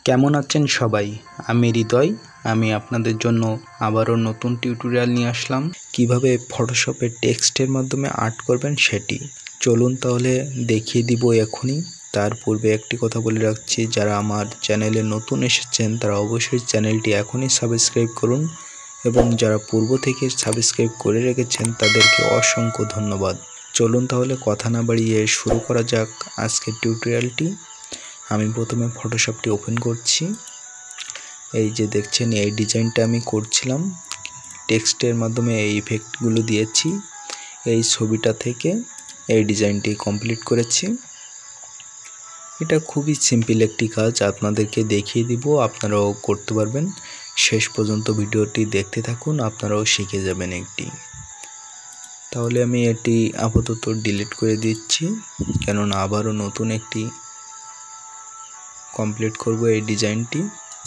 কেমন আছেন সবাই? আমি হৃদয়। আমি আপনাদের জন্য আবারও নতুন টিউটোরিয়াল নিয়ে আসলাম। কিভাবে ফটোশপে টেক্সটের মাধ্যমে আর্ট করবেন সেটি। চলুন তাহলে দেখিয়ে দিব এখনই। তার পূর্বে একটি কথা বলে রাখছি, যারা আমার চ্যানেলে নতুন এসেছেন তারা অবশ্যই চ্যানেলটি এখনই সাবস্ক্রাইব করুন, এবং যারা পূর্ব থেকে সাবস্ক্রাইব করে রেখেছেন তাদেরকে অসংখ্য ধন্যবাদ। চলুন তাহলে কথা না বাড়িয়ে শুরু করা যাক আজকের টিউটোরিয়ালটি। আমি প্রথমে ফটোশপটি ওপেন করছি। এই যে দেখছেন, এই ডিজাইনটা আমি করছিলাম, টেক্সটের মাধ্যমে এই ইফেক্টগুলো দিয়েছি। এই ছবিটা থেকে এই ডিজাইনটি কমপ্লিট করেছি। এটা খুবই সিম্পল একটি কাজ, আপনাদেরকে দেখিয়ে দিব, আপনারাও করতে পারবেন। শেষ পর্যন্ত ভিডিওটি দেখতে থাকুন, আপনারাও শিখে যাবেন একটি। তাহলে আমি এটি আপাতত ডিলিট করে দিচ্ছি, কেননা আবারও নতুন একটি কমপ্লিট করব এই ডিজাইনটি।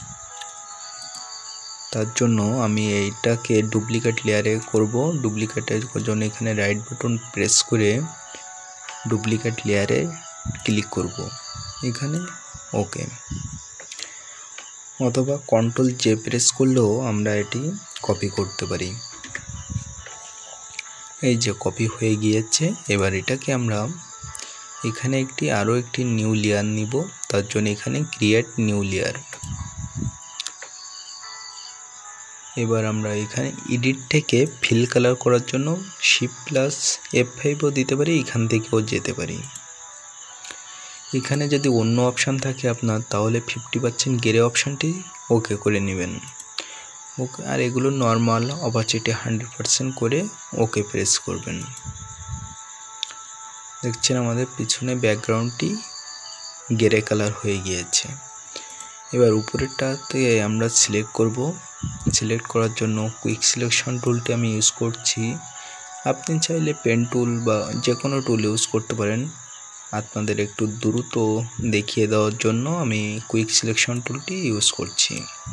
তার জন্য আমি এইটাকে ডুপ্লিকেট লেয়ারে করব। ডুপ্লিকেটের জন্য এখানে রাইট বাটন প্রেস করে ডুপ্লিকেট লেয়ারে ক্লিক করব এখানে, ওকে। অথবা কন্ট্রোল জে প্রেস করলেও আমরা এটি কপি করতে পারি। এই যে কপি হয়ে গিয়েছে। এবার এটাকে আমরা এখানে আরও একটি নিউ লেয়ার নিব। তার জন্য এখানে ক্রিয়েট নিউ লেয়ার। এবার আমরা এখানে এডিট থেকে ফিল কালার করার জন্য Shift+F5ও দিতে পারি, এখান থেকেও যেতে পারি। এখানে যদি অন্য অপশান থাকে আপনার, তাহলে 50% গ্রে অপশানটি ওকে করে নেবেন। ওকে, আর এগুলো নর্মাল অপাসিটি 100% করে ওকে প্রেস করবেন। দেখছেন আমাদের পিছনে ব্যাকগ্রাউন্ডটি গ্রে কালার হয়ে গিয়েছে। এবার উপরেরটাতে আমরা সিলেক্ট করব। সিলেক্ট করার জন্য কুইক সিলেকশন টুলটি আমি ইউজ করছি। আপনি চাইলে পেন টুল বা যে কোনো টুল ইউজ করতে পারেন। আপনাদের একটু দ্রুত দেখিয়ে দেওয়ার জন্য আমি কুইক সিলেকশন টুলটি ইউজ করছি।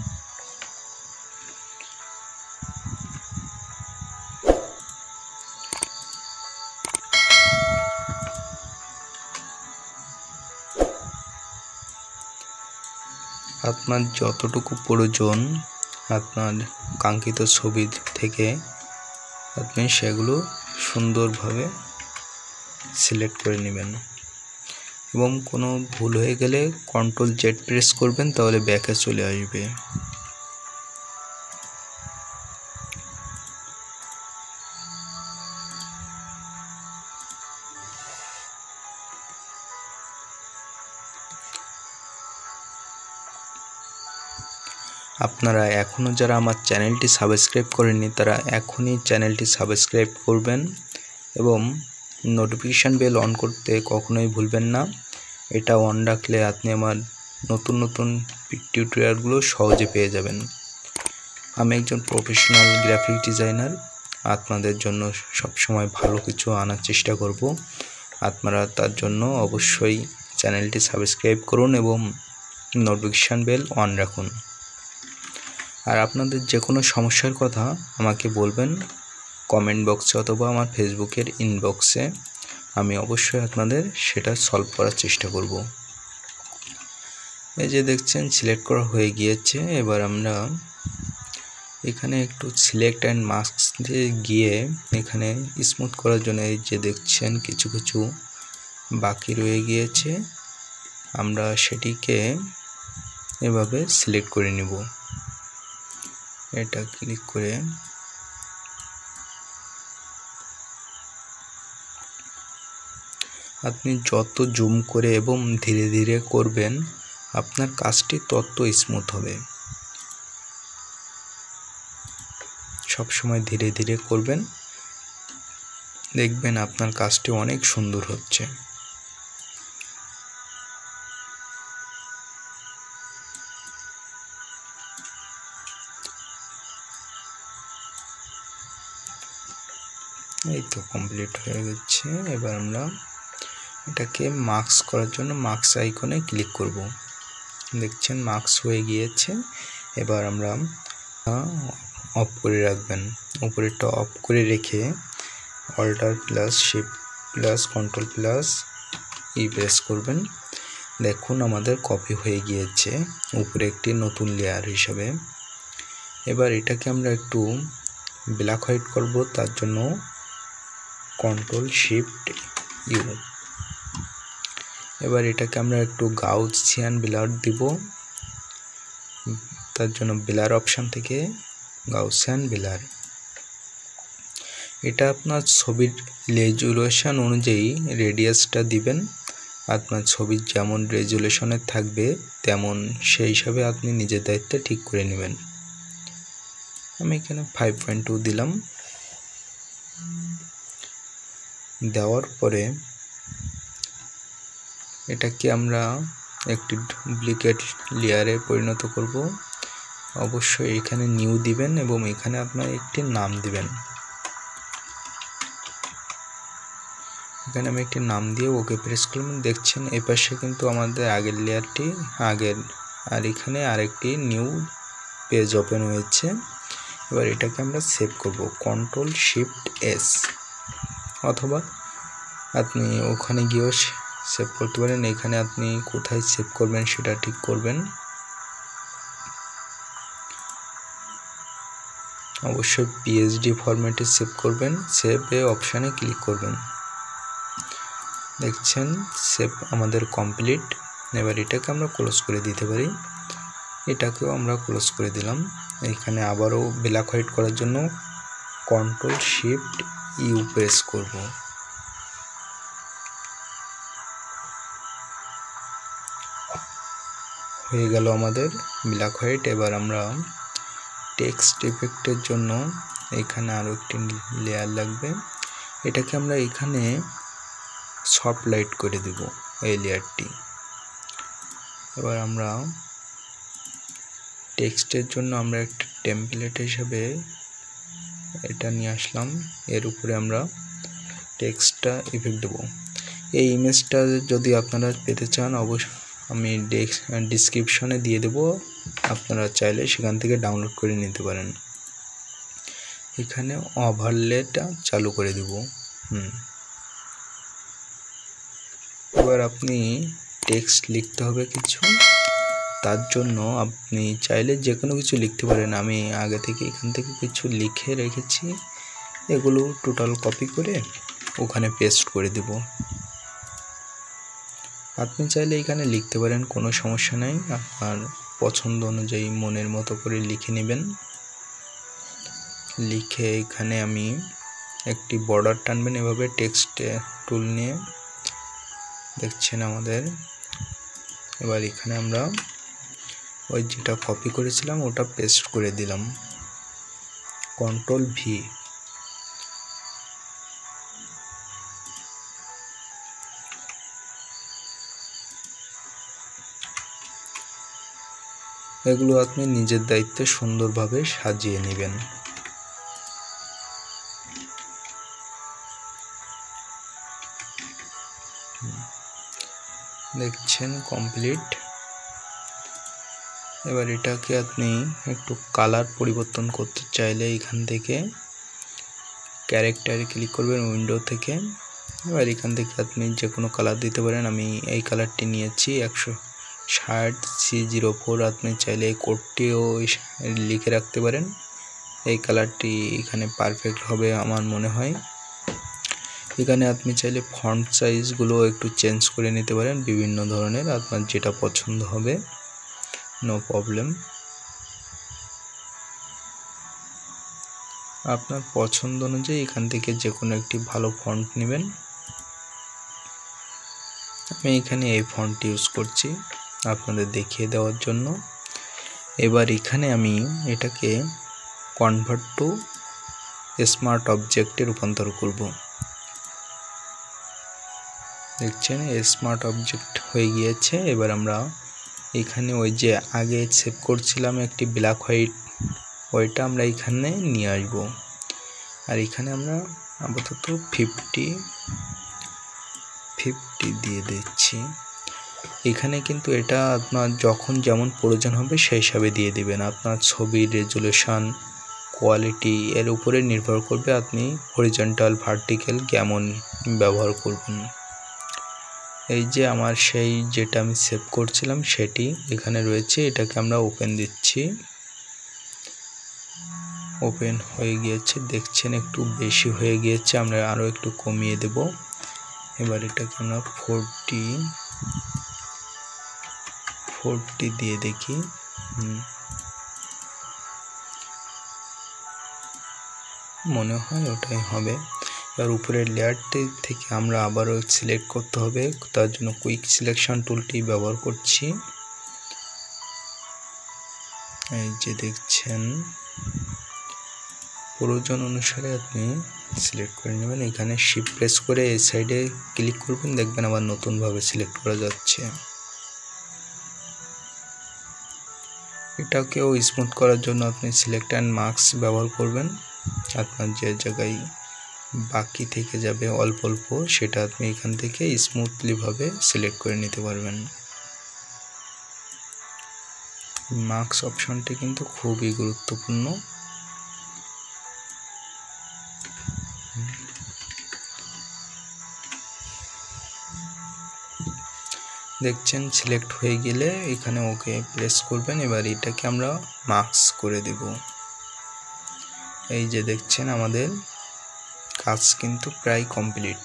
আপনার যতটুকু প্রয়োজন আপনার কাঙ্ক্ষিত ছবি থেকে, আপনি সেগুলো সুন্দরভাবে সিলেক্ট করে নেবেন। এবং কোনো ভুল হয়ে গেলে কন্ট্রোল জেড প্রেস করবেন, তাহলে ব্যাকে চলে আসবে। আপনারা এখনও যারা আমার চ্যানেলটি সাবস্ক্রাইব করেননি তারা এখনই চ্যানেলটি সাবস্ক্রাইব করবেন, এবং নোটিফিকেশান বেল অন করতে কখনোই ভুলবেন না। এটা অন রাখলে আপনি আমার নতুন নতুন টিউটোরিয়ালগুলো সহজে পেয়ে যাবেন। আমি একজন প্রফেশনাল গ্রাফিক ডিজাইনার। আপনাদের জন্য সবসময় ভালো কিছু আনার চেষ্টা করব। আপনারা তার জন্য অবশ্যই চ্যানেলটি সাবস্ক্রাইব করুন এবং নোটিফিকেশান বেল অন রাখুন। আর আপনাদের যে কোনো সমস্যার কথা আমাকে বলবেন কমেন্ট বক্সে অথবা আমার ফেসবুকের ইনবক্সে। আমি অবশ্যই আপনাদের সেটা সলভ করার চেষ্টা করব। এই যে দেখছেন সিলেক্ট করা হয়ে গিয়েছে। এবার আমরা এখানে একটু সিলেক্ট অ্যান্ড মাস্ক দিয়ে গিয়ে এখানে স্মুথ করার জন্য এই যে দেখছেন কিছু কিছু বাকি রয়ে গিয়েছে, আমরা সেটিকে এভাবে সিলেক্ট করে নিব। এটা ক্লিক করে আপনি যত জুম করে এবং ধীরে ধীরে করবেন আপনার কাজটি তত স্মুথ হবে। সব সময় ধীরে ধীরে করবেন, দেখবেন আপনার কাজটি অনেক সুন্দর হচ্ছে। এই তো কমপ্লিট হয়ে গেছে। এবার আমরা এটাকে মার্কস করার জন্য মার্কস আইকনে ক্লিক করব। দেখছেন মার্কস হয়ে গিয়েছে। এবার আমরা অফ করে রাখবেন। উপরেরটা অফ করে রেখে Alt+Shift+Ctrl+E প্রেস করবেন। দেখুন আমাদের কপি হয়ে গিয়েছে উপরে একটি নতুন লেয়ার হিসেবে। এবার এটাকে আমরা একটু ব্ল্যাক হোয়াইট করব, তার জন্য Ctrl+Shift+U। এবার এটাকে আমরা একটু গাউসিয়ান ব্লার দিব, তার জন্য ব্লার অপশন থেকে গাউসিয়ান ব্লার। এটা আপনার ছবির রেজুলেশন অনুযায়ী রেডিয়াসটা দিবেন, আপনার ছবির যেমন রেজুলেশনে থাকবে তেমন সেই হিসাবে আপনি নিজের দায়িত্বে ঠিক করে নেবেন। আমি এখানে 5.2 দিলাম। দেওয়ার পরে এটাকে আমরা একটি ডুপ্লিকেট লেয়ারে পরিণত করব। অবশ্যই এখানে নিউ দিবেন এবং এখানে আপনার একটি নাম দিবেন। এখানে আমি একটি নাম দিয়ে ওকে প্রেস করলাম। দেখছেন এই পাশে কিন্তু আমাদের আগের লেয়ারটি আগের, আর এখানে আরেকটি নিউ পেজ ওপেন হয়েছে। এবার এটাকে আমরা সেভ করব Ctrl+Shift+S, অথবা আপনি ওখানে গিয়েও সেভ করতে পারেন। এখানে আপনি কোথায় সেভ করবেন সেটা ঠিক করবেন। অবশ্যই PSD ফরম্যাটে সেভ করবেন। সেভ অপশানে ক্লিক করবেন। দেখছেন সেভ আমাদের কমপ্লিট। এবার এটাকে আমরা ক্লোজ করে দিতে পারি। এটাকেও আমরা ক্লোজ করে দিলাম। এখানে আবারও ব্ল্যাক হোয়াইট করার জন্য Ctrl+Shift+U প্রেস করব। হয়ে গেল আমাদের ব্ল্যাক হোয়াইট। এবার আমরা টেক্সট ইফেক্টের জন্য এখানে আরও একটি লেয়ার লাগবে। এটাকে আমরা এখানে সফট লাইট করে দেব এই লেয়ারটি। এবার আমরা টেক্সটের জন্য আমরা একটা টেমপ্লেট হিসেবে এটা নিয়ে আসলাম। এর উপরে আমরা টেক্সটটা ইফেক্ট দেব। এই ইমেজটা যদি আপনারা পেতে চান অবশ্যই আমি ডিসক্রিপশনে দিয়ে দেব, আপনারা চাইলে সেখান থেকে ডাউনলোড করে নিতে পারেন। এখানে ওভারলেটা চালু করে দেব। এবার আপনি টেক্সট লিখতে হবে কিছু, তার জন্য আপনি চাইলে যে কোনো কিছু লিখতে পারেন। আমি আগে থেকে এখান থেকে কিছু লিখে রেখেছি, এগুলো টোটাল কপি করে ওখানে পেস্ট করে দেব। আপনি চাইলে এখানে লিখতে পারেন, কোনো সমস্যা নেই। আপনার পছন্দ অনুযায়ী মনের মতো করে লিখে নেবেন। লিখে এখানে আমি একটি বর্ডার টানবেন এভাবে টেক্সট টুল নিয়ে। দেখছেন আমাদের। এবার এখানে আমরা ওই যেটা কপি করেছিলাম ওটা পেস্ট করে দিলাম, Ctrl+V। এগুলো আপনি নিজের দায়িত্বে সুন্দরভাবে সাজিয়ে নেবেন। দেখছেন কমপ্লিট। এবার এটাকে আপনি একটু কালার পরিবর্তন করতে চাইলে এখান থেকে ক্যারেক্টারে ক্লিক করবেন উইন্ডো থেকে। এবার এখান থেকে আপনি যে কোনো কালার দিতে পারেন। আমি এই কালারটি নিয়েছি 160C04। আপনি চাইলে এই কোডটিও লিখে রাখতে পারেন। এই কালারটি এখানে পারফেক্ট হবে আমার মনে হয়। এখানে আপনি চাইলে ফন্ট সাইজগুলো একটু চেঞ্জ করে নিতে পারেন বিভিন্ন ধরনের, আপনার যেটা পছন্দ হবে, নো প্রবলেম। আপনার পছন্দ অনুযায়ী এখান থেকে যে কোনো একটি ভালো ফন্ট নেবেন। আমি এখানে এই ফন্টটি ইউজ করছি আপনাদের দেখিয়ে দেওয়ার জন্য। এবার এখানে আমি এটাকে কনভার্ট টু স্মার্ট অবজেক্টে রূপান্তর করব। দেখছেন স্মার্ট অবজেক্ট হয়ে গিয়েছে। এবার আমরা এখানে ওই যে আগে সেভ করছিলাম একটি ব্ল্যাক হোয়াইট, ওইটা আমরা এখানে নিয়ে আসব। আর এখানে আমরা আপাতত 50 দিয়ে দিচ্ছি। এখানে কিন্তু এটা আপনার যখন যেমন প্রয়োজন হবে সেই হিসাবে দিয়ে দিবেন। আপনার ছবির রেজুলেশন কোয়ালিটি এর উপরে নির্ভর করবে আপনি হরিজন্টাল ভার্টিক্যাল কেমন ব্যবহার করবেন। এই যে আমার সেই যেটা আমি সেভ করছিলাম সেটি এখানে রয়েছে, এটাকে আমরা ওপেন দিচ্ছি। ওপেন হয়ে গিয়েছে, দেখছেন একটু বেশি হয়ে গিয়েছে, আমরা আরও একটু কমিয়ে দেব। এবার এটাকে আমরা 40 দিয়ে দেখি। মনে হয় ওটাই হবে। এবার উপরের লেয়ারটি থেকে আমরা আবারও সিলেক্ট করতে হবে, তার জন্য কুইক সিলেকশন টুলটি ব্যবহার করছি। এই যে দেখছেন, প্রয়োজন অনুসারে আপনি সিলেক্ট করে নেবেন। এখানে শিফট প্রেস করে এই সাইডে ক্লিক করবেন, দেখবেন আবার নতুনভাবে সিলেক্ট করা যাচ্ছে। এটাকেও স্মুথ করার জন্য আপনি সিলেক্ট অ্যান্ড মার্কস ব্যবহার করবেন। আপনার যে জায়গায় বাকি থেকে যাবে অল্প অল্প, সেটা আপনি এখান থেকে স্মুথলি ভাবে সিলেক্ট করে নিতে পারবেন। মার্কস অপশনটি কিন্তু খুবই গুরুত্বপূর্ণ। দেখছেন সিলেক্ট হয়ে গেলে এখানে ওকে প্রেস করবেন। এবার এটাকে আমরা মার্কস করে দেব। এই যে দেখছেন আমাদের কাজ কিন্তু প্রায় কমপ্লিট,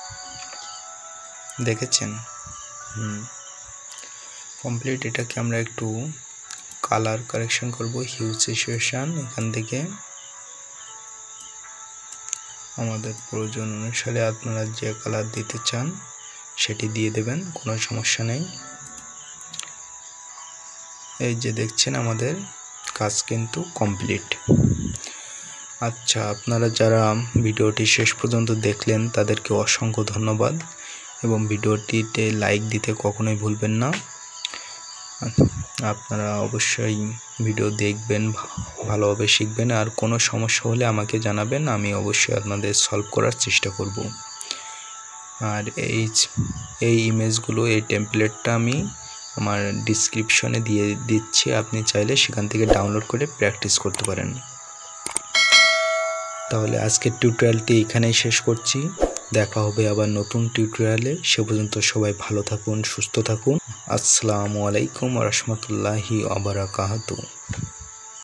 দেখেছেন? কমপ্লিট। এটাকে আমরা একটু কালার কারেকশন করব, হিউ সিচুয়েশন। এখান থেকে আমাদের প্রয়োজন অনুসারে আপনারা যে কালার দিতে চান সেটি দিয়ে দেবেন, কোনো সমস্যা নেই। এই যে দেখছেন আমাদের কাজ কিন্তু কমপ্লিট। আচ্ছা, আপনারা যারা ভিডিওটি শেষ পর্যন্ত দেখলেন তাদেরকে অসংখ্য ধন্যবাদ, এবং ভিডিওটিতে লাইক দিতে কখনোই ভুলবেন না। আপনারা অবশ্যই ভিডিও দেখবেন, ভালোভাবে শিখবেন, আর কোনো সমস্যা হলে আমাকে জানাবেন, আমি অবশ্যই আপনাদের সলভ করার চেষ্টা করব। আর এই ইমেজগুলো, এই টেমপ্লেটটা আমি আমার ডিসক্রিপশনে দিয়ে দিচ্ছি, আপনি চাইলে সেখান থেকে ডাউনলোড করে প্র্যাকটিস করতে পারেন। তাহলে আজকের টিউটোরিয়ালটি এখানেই শেষ করছি। দেখা হবে আবার নতুন টিউটোরিয়ালে। সে পর্যন্ত সবাই ভালো থাকুন, সুস্থ থাকুন। আসসালামু আলাইকুম ওয়া রাহমাতুল্লাহি ওয়া বারাকাতুহু।